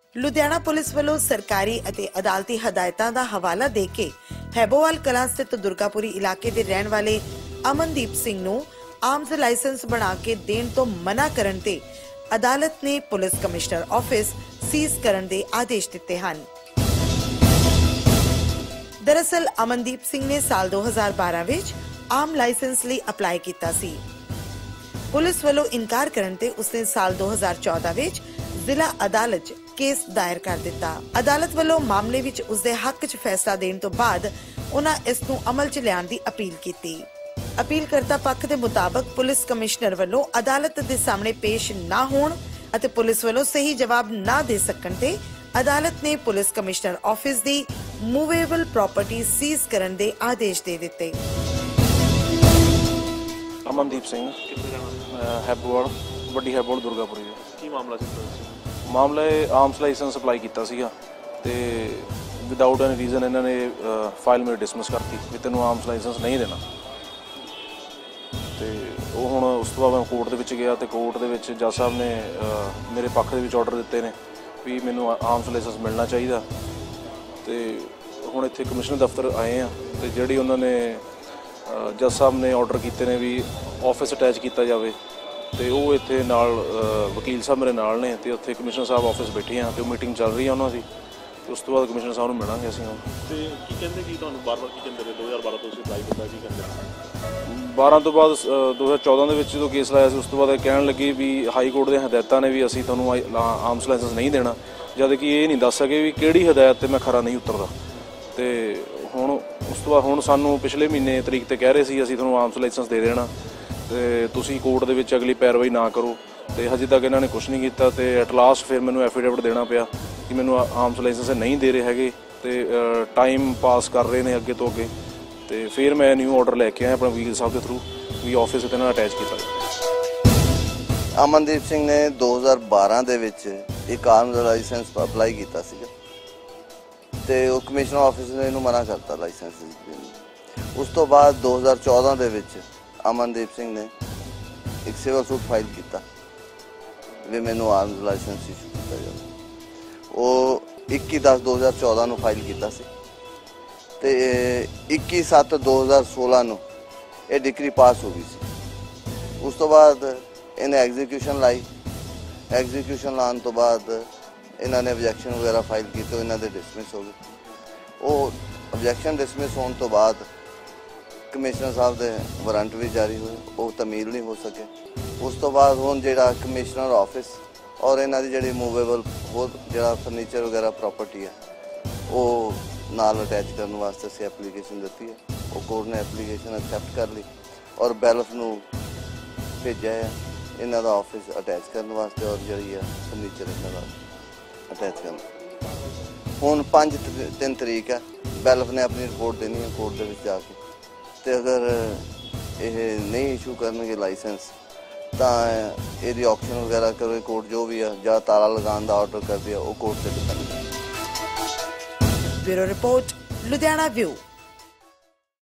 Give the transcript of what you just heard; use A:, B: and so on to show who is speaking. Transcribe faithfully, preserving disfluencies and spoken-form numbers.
A: Ludhiana police ਵੱਲੋਂ ਸਰਕਾਰੀ ਅਤੇ ਅਦਾਲਤੀ ਹਦਾਇਤਾਂ ਦਾ ਹਵਾਲਾ ਦੇ ਕੇ ਹੈਬੋਵਾਲ ਕਲਾਂ ਸਥਿਤ ਦੁਰਗਾਪੁਰੀ ਇਲਾਕੇ ਦੇ ਰਹਿਣ ਵਾਲੇ ਅਮਨਦੀਪ ਸਿੰਘ ਨੂੰ ਆਰਮਜ਼ ਲਾਇਸੈਂਸ ਬਣਾ ਕੇ ਦੇਣ ਤੋਂ ਮਨਾ ਕਰਨ ਤੇ ਅਦਾਲਤ ਨੇ ਪੁਲਿਸ ਕਮਿਸ਼ਨਰ ਆਫਿਸ ਸੀਜ਼ ਕਰਨ ਦੇ ਆਦੇਸ਼ ਦਿੱਤੇ ਹਨ। ਦਰਅਸਲ ਅਮਨਦੀਪ ਸਿੰਘ ਨੇ ਸਾਲ ਦੋ ਹਜ਼ਾਰ ਬਾਰਾਂ ਵਿੱਚ ਆਮ ਲਾਇਸੈਂਸ ਲਈ ਅਪਲਾਈ ਕੀਤਾ ਸੀ। ਪੁਲਿਸ ਵੱਲੋਂ ਇਨਕਾਰ ਕਰਨ ਤੇ ਉਸਨੇ ਸਾਲ ਦੋ ਹਜ਼ਾਰ ਚੌਦਾਂ ਵਿੱਚ ਜ਼ਿਲ੍ਹਾ ਅਦਾਲਤ 'ਚ ਕੇਸ ਦਾਇਰ ਕਰ ਦਿੱਤਾ। ਅਦਾਲਤ ਵੱਲੋਂ ਮਾਮਲੇ ਵਿੱਚ ਉਸਦੇ ਹੱਕ 'ਚ ਫੈਸਲਾ ਦੇਣ ਤੋਂ ਬਾਅਦ ਉਹਨਾਂ ਇਸ ਨੂੰ ਅਮਲ 'ਚ ਲਿਆਉਣ ਦੀ ਅਪੀਲ ਕੀਤੀ। ਅਪੀਲਕਰਤਾ ਪੱਖ ਦੇ ਮੁਤਾਬਕ ਪੁਲਿਸ ਕਮਿਸ਼ਨਰ ਵੱਲੋਂ ਅਦਾਲਤ ਦੇ ਸਾਹਮਣੇ ਪੇਸ਼ ਨਾ ਹੋਣ ਅਤੇ ਪੁਲਿਸ ਵੱਲੋਂ ਸਹੀ ਜਵਾਬ ਨਾ ਦੇ ਸਕਣ ਤੇ ਅਦਾਲਤ ਨੇ ਪੁਲਿਸ ਕਮਿਸ਼ਨਰ ਆਫਿਸ ਦੀ ਮੂਵੇਬਲ ਪ੍ਰਾਪਰਟੀ ਸੀਜ਼ ਕਰਨ ਦੇ ਆਦੇਸ਼ ਦੇ ਦਿੱਤੇ।
B: ਅਮਨਦੀਪ ਸਿੰਘ ਹੈਬੋਵਾਲ ਵੱਡੀ ਹੈਬੋਵਾਲ ਦੁਰਗਾਪੁਰੀ ਦਾ
C: ਕੀ ਮਾਮਲਾ ਸੀ?
B: ਮਾਮਲਾ ਇਹ ਆਰਮਸ ਲਾਇਸੈਂਸ ਅਪਲਾਈ ਕੀਤਾ ਸੀਗਾ ਤੇ ਵਿਦਆਊਟ ਐਨੀ ਰੀਜ਼ਨ ਇਹਨਾਂ ਨੇ ਫਾਈਲ ਮੇਰੀ ਡਿਸਮਿਸ ਕਰਤੀ ਵੀ ਤੈਨੂੰ ਆਰਮਸ ਲਾਇਸੈਂਸ ਨਹੀਂ ਦੇਣਾ। ਤੇ ਉਹ ਹੁਣ ਉਸ ਤੋਂ ਬਾਅਦ ਮੈਂ ਕੋਰਟ ਦੇ ਵਿੱਚ ਗਿਆ ਤੇ ਕੋਰਟ ਦੇ ਵਿੱਚ ਜੱਜ ਸਾਹਿਬ ਨੇ ਮੇਰੇ ਪੱਖ ਦੇ ਵਿੱਚ ਆਰਡਰ ਦਿੱਤੇ ਨੇ ਵੀ ਮੈਨੂੰ ਆਰਮਸ ਲਾਇਸੈਂਸ ਮਿਲਣਾ ਚਾਹੀਦਾ। ਤੇ ਹੁਣ ਇੱਥੇ ਕਮਿਸ਼ਨਰ ਦਫ਼ਤਰ ਆਏ ਆ ਤੇ ਜਿਹੜੀ ਉਹਨਾਂ ਨੇ ਜੱਜ ਸਾਹਿਬ ਨੇ ਆਰਡਰ ਕੀਤੇ ਨੇ ਵੀ ਆਫਿਸ ਅਟੈਚ ਕੀਤਾ ਜਾਵੇ ਤੇ ਉਹ ਇੱਥੇ ਨਾਲ ਵਕੀਲ ਸਾਹਿਬ ਮੇਰੇ ਨਾਲ ਨੇ ਤੇ ਉੱਥੇ ਕਮਿਸ਼ਨਰ ਸਾਹਿਬ ਆਫਿਸ ਬੈਠੇ ਆ ਤੇ ਉਹ ਮੀਟਿੰਗ ਚੱਲ ਰਹੀ ਆ ਉਹਨਾਂ ਦੀ ਤੇ ਉਸ ਤੋਂ ਬਾਅਦ ਕਮਿਸ਼ਨਰ ਸਾਹਿਬ ਨੂੰ ਮਿਲਾਂਗੇ ਅਸੀਂ।
C: ਤੇ ਕੀ ਕਹਿੰਦੇ ਕੀ ਤੁਹਾਨੂੰ ਬਾਰ-ਬਾਰ ਕੀ ਕਹਿੰਦੇ ਰਹੇ ਦੋ ਹਜ਼ਾਰ ਬਾਰਾਂ ਤੋਂ ਤੁਸੀਂ ਅਪਲਾਈ ਕੀਤਾ ਕੀ ਕਹਿੰਦੇ?
B: ਬਾਰਾਂ ਤੋਂ ਬਾਅਦ ਦੋ ਹਜ਼ਾਰ ਚੌਦਾਂ ਦੇ ਵਿੱਚ ਜਦੋਂ ਕੇਸ ਲਾਇਆ ਸੀ ਉਸ ਤੋਂ ਬਾਅਦ ਇਹ ਕਹਿਣ ਲੱਗੇ ਵੀ ਹਾਈ ਕੋਰਟ ਦੀਆਂ ਹਦਾਇਤਾਂ ਨੇ ਵੀ ਅਸੀਂ ਤੁਹਾਨੂੰ ਆਰਮਸ ਲਾਇਸੈਂਸ ਨਹੀਂ ਦੇਣਾ, ਜਦ ਕਿ ਇਹ ਨਹੀਂ ਦੱਸ ਸਕੇ ਵੀ ਕਿਹੜੀ ਹਦਾਇਤ ਤੇ ਮੈਂ ਖਰਾ ਨਹੀਂ ਉਤਰਦਾ। ਤੇ ਹੁਣ ਉਸ ਤੋਂ ਬਾਅਦ ਹੁਣ ਸਾਨੂੰ ਪਿਛਲੇ ਮਹੀਨੇ ਤਰੀਕ ਤੇ ਕਹਿ ਰਹੇ ਸੀ ਅਸੀਂ ਤੁਹਾਨੂੰ ਆਰਮਸ ਲਾਇਸੈਂਸ ਦੇ ਦੇਣਾ ਤੇ ਤੁਸੀਂ ਕੋਰਟ ਦੇ ਵਿੱਚ ਅਗਲੀ ਪੈਰਵਾਈ ਨਾ ਕਰੋ ਤੇ ਹਜੇ ਤੱਕ ਇਹਨਾਂ ਨੇ ਕੁਝ ਨਹੀਂ ਕੀਤਾ ਤੇ ਐਟ ਲਾਸਟ ਫਿਰ ਮੈਨੂੰ ਐਫੀਡੇਵਿਟ ਦੇਣਾ ਪਿਆ ਕਿ ਮੈਨੂੰ ਆਰਮਸ ਲਾਇਸੈਂਸ ਨਹੀਂ ਦੇ ਰਹੇ ਹੈਗੇ ਤੇ ਟਾਈਮ ਪਾਸ ਕਰ ਰਹੇ ਨੇ ਅੱਗੇ ਤੋਂ ਅੱਗੇ। ਤੇ ਫਿਰ ਮੈਂ ਨਿਊ ਆਰਡਰ ਲੈ ਕੇ ਆਇਆ ਆਪਣਾ ਵਕੀਲ ਸਾਹਿਬ ਦੇ ਥਰੂ ਵੀ ਆਫਿਸ ਤੇ ਨਾਲ ਅਟੈਚ ਕੀਤਾ।
D: ਅਮਨਦੀਪ ਸਿੰਘ ਨੇ ਦੋ ਹਜ਼ਾਰ ਬਾਰਾਂ ਦੇ ਵਿੱਚ ਇੱਕ ਆਰਮਸ ਲਾਇਸੈਂਸ ਅਪਲਾਈ ਕੀਤਾ ਸੀਗਾ ਤੇ ਉਹ ਕਮਿਸ਼ਨਰ ਆਫਿਸ ਨੇ ਇਹਨੂੰ ਮਨਾ ਕਰਤਾ ਲਾਇਸੈਂਸ ਦੇਣ। ਉਸ ਤੋਂ ਬਾਅਦ ਦੋ ਹਜ਼ਾਰ ਚੌਦਾਂ ਦੇ ਵਿੱਚ ਅਮਨਦੀਪ ਸਿੰਘ ਨੇ ਇੱਕ ਸਿਵਲ ਸੂਟ ਫਾਈਲ ਕੀਤਾ ਵੀ ਮੈਨੂੰ ਆਰਮਸ ਲਾਇਸੈਂਸ ਇਸ਼ੂ ਕੀਤਾ ਜਾਵੇ। ਉਹ ਇੱਕੀ ਦਸ ਦੋ ਹਜ਼ਾਰ ਚੌਦਾਂ ਨੂੰ ਫਾਈਲ ਕੀਤਾ ਸੀ ਤੇ ਇੱਕੀ ਸੱਤ ਦੋ ਹਜ਼ਾਰ ਸੋਲਾਂ ਨੂੰ ਇਹ ਡਿਕਰੀ ਪਾਸ ਹੋ ਗਈ ਸੀ। ਉਸ ਤੋਂ ਬਾਅਦ ਇਹਨੇ ਐਗਜ਼ੀਕਿਊਸ਼ਨ ਲਾਈ। ਐਗਜ਼ੀਕਿਊਸ਼ਨ ਲਾਉਣ ਤੋਂ ਬਾਅਦ ਇਹਨਾਂ ਨੇ ਆਬਜੈਕਸ਼ਨ ਵਗੈਰਾ ਫਾਈਲ ਕੀਤੇ, ਇਹਨਾਂ ਦੇ ਡਿਸਮਿਸ ਹੋ ਗਏ। ਉਹ ਆਬਜੈਕਸ਼ਨ ਡਿਸਮਿਸ ਹੋਣ ਤੋਂ ਬਾਅਦ ਕਮਿਸ਼ਨਰ ਸਾਹਿਬ ਦੇ ਵਾਰੰਟ ਵੀ ਜਾਰੀ ਹੋਏ, ਉਹ ਤਮੀਲ ਨਹੀਂ ਹੋ ਸਕੇ। ਉਸ ਤੋਂ ਬਾਅਦ ਹੁਣ ਜਿਹੜਾ ਕਮਿਸ਼ਨਰ ਆਫਿਸ ਔਰ ਇਹਨਾਂ ਦੀ ਜਿਹੜੀ ਮੂਵੇਬਲ ਹੋਰ ਜਿਹੜਾ ਫਰਨੀਚਰ ਵਗੈਰਾ ਪ੍ਰਾਪਰਟੀ ਹੈ ਉਹ ਨਾਲ ਅਟੈਚ ਕਰਨ ਵਾਸਤੇ ਅਸੀਂ ਐਪਲੀਕੇਸ਼ਨ ਦਿੱਤੀ ਹੈ। ਉਹ ਕੋਰਟ ਨੇ ਐਪਲੀਕੇਸ਼ਨ ਐਕਸੈਪਟ ਕਰ ਲਈ ਔਰ ਬੈਲਫ ਨੂੰ ਭੇਜਿਆ ਹੈ ਇਹਨਾਂ ਦਾ ਆਫਿਸ ਅਟੈਚ ਕਰਨ ਵਾਸਤੇ ਔਰ ਜਿਹੜੀ ਹੈ ਫਰਨੀਚਰ ਇਹਨਾਂ ਦਾ ਅਟੈਚ ਕਰਨ। ਹੁਣ ਪੰਜ ਤਿੰਨ ਤਰੀਕ ਹੈ, ਬੈਲਫ ਨੇ ਆਪਣੀ ਰਿਪੋਰਟ ਦੇਣੀ ਹੈ ਕੋਰਟ ਦੇ ਵਿੱਚ ਜਾ ਕੇ ਤੇ ਅਗਰ ਇਹ ਨਹੀਂ ਇਸ਼ੂ ਕਰਨਗੇ ਲਾਇਸੈਂਸ ਤਾਂ ਇਹਦੀ ਆਕਸ਼ਨ ਵਗੈਰਾ ਕਰੇ ਕੋਰਟ ਜੋ ਵੀ ਹੈ ਜਾਂ ਤਾਲਾ ਲਗਾਉਣ ਦਾ ਆਰਡਰ ਕਰਦੀ ਹੈ ਉਹ ਕੋਰਟ ਤੇ ਡਿਪੈਂਡ ਹੈ।
A: Bureau report Ludhiana view.